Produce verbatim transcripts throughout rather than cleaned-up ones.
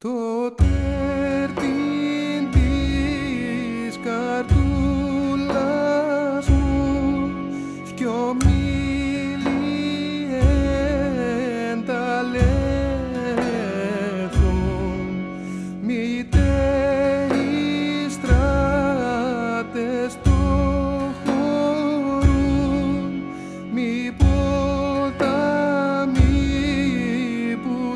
Το τέρτιν της καρτούλας μου δυο μίλι ενταλέθουν, μήτε οι στράτες το χωρούν, μη ποτάμι που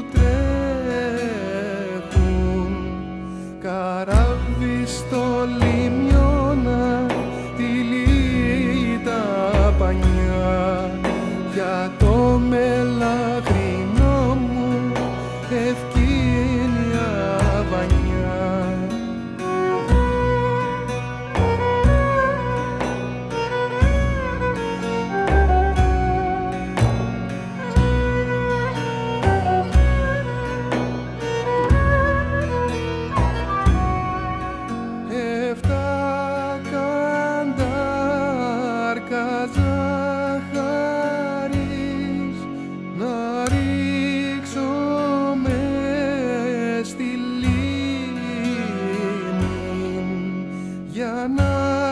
τρέχουν, καράβι στο λιμιώνα τυλίγει τα πανιά, για το μελαχρινό μου ευκίνια βανιά. Εφτά καντάρκα ζάχαρης να ρίξω μες στη λίμνη, για να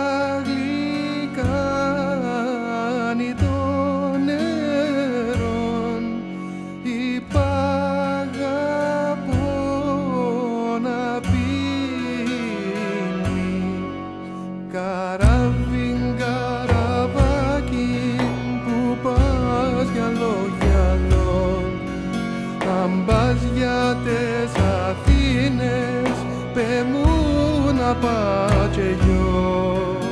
γλυκάνει το νερό. Υπάγαπω να πίνει, καράβιν καραβάκι που πας γυαλό γυαλό, αν πας για τες Αθήνες πε μου να πάω και γιο.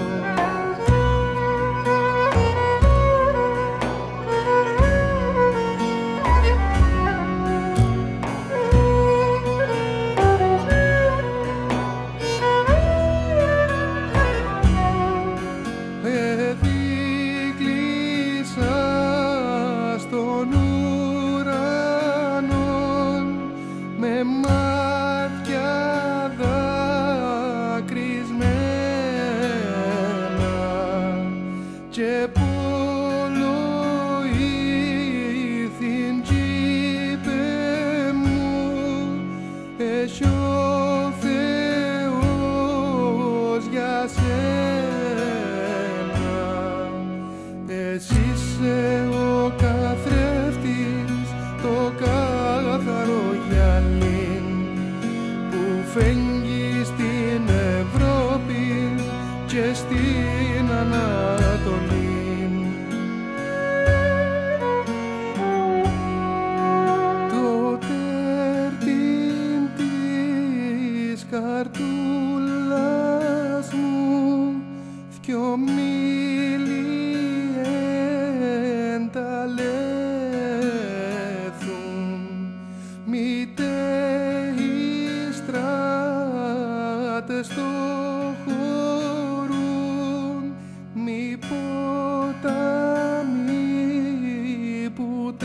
Εδίκλεισα στον ουρανό με μάτια δακρυσμένα και πολλοήθην τζίπε μου έχει ο Θεός για σένα. Εσύ είσαι ο καθρέφτης, το καθαρό γυαλί που φέγγει στην Ευρώπη και στην Ανατολή. Το τέρτιν της καρτούλας μου δυο μίλι ενταλέθουν, μήτε οι στράτες το χωρούν, μη ποτάμι που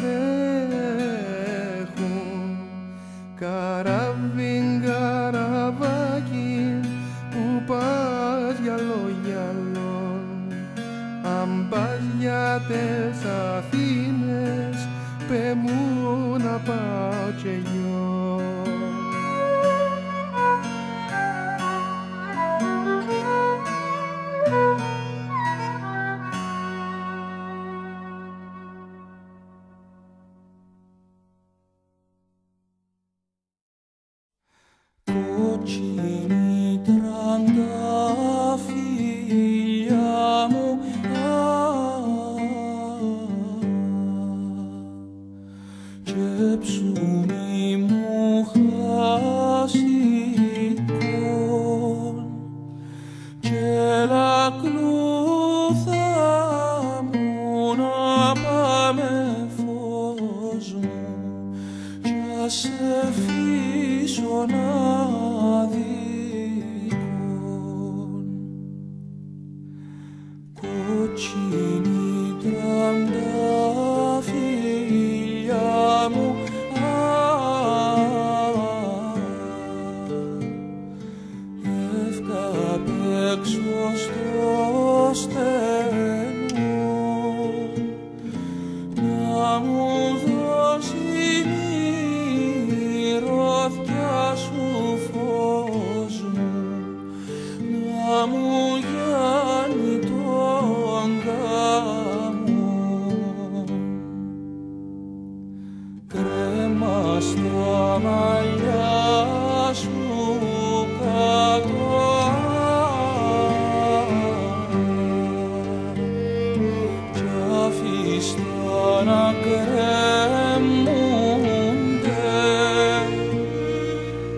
τρέχουν, καράβιν καραβάκι που πας γυαλό γυαλό, αν πας για τες Αθήνες πε μου να πάω και γιο. Κόκκινη τρανταφύλια μου, και ψωμί μου χασικό, και λακλούθα μου να πάμε φως μου, κι ας αφήσω να δίκον. Κόκκινη τρανταφύλια μου, εύκα απ' έξω στο στενό, να μου δώσει μυρωδιά σου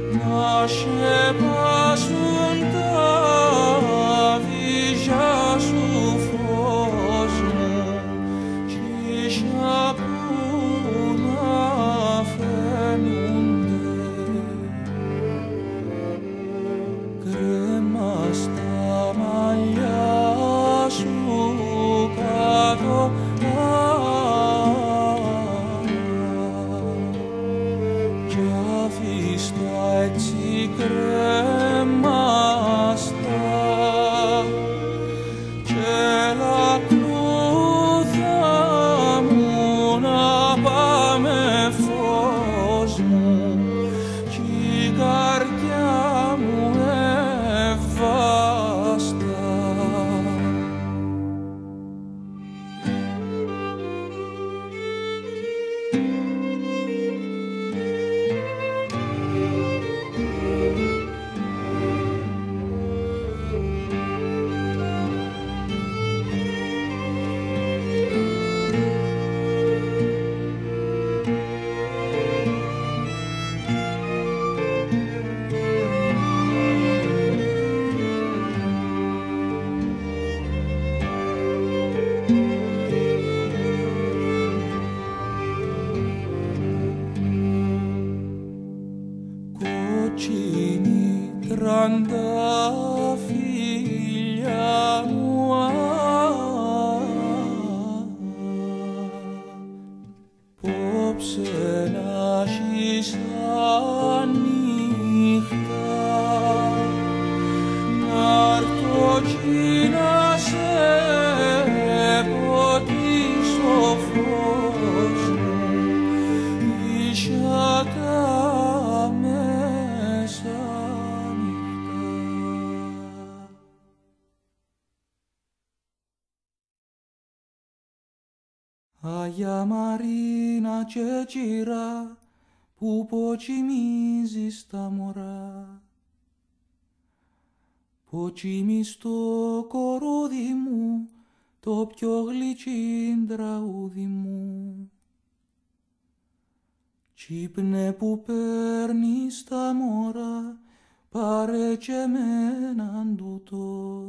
να σκεπάσουν τα βυζιά σου φως μου κι που να φαίνονται κρέμα στα μαλλιά σου κάτω έτσι κρέμαστα και λακρούθα μου να πάμε φως μου κι η καρδιά μου ευάστα. Κοτσίνη τρανταφύλια μου πόψε να έχεις ανοιχτά να'ρθω κι να σε ποτίσω φως μου ίσια τα μέσα νυχτά. Αγιά Μαρίνα και κυρά που ποτσιμίζεις τα μωρά ποτσιμείς το κορούδι μου το πιο γλυκύν τραούδι μου τσίπνε που παίρνεις τα μωρά πάρε και εμέναν τούτο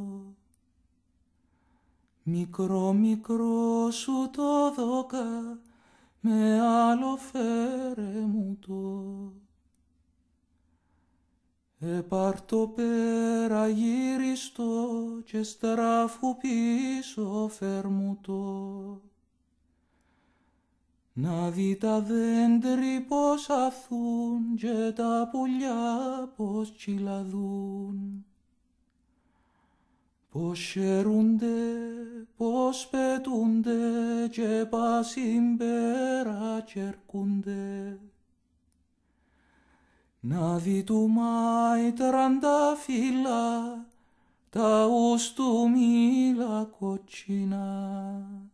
μικρό μικρό σου το δώκα με άλλο φέρε μου το επάρ' το πέρα γύριστο και στράφου πίσω φέρ μου το να δει τα δέντροι πως αθούν και τα πουλιά πως τσιλαδούν πως χαίρονται, πως πετούνται και πάσιν πέρα κερκούνται να δει του Μάη τρανταφύλλα τα ους του μήλα κοτσινά.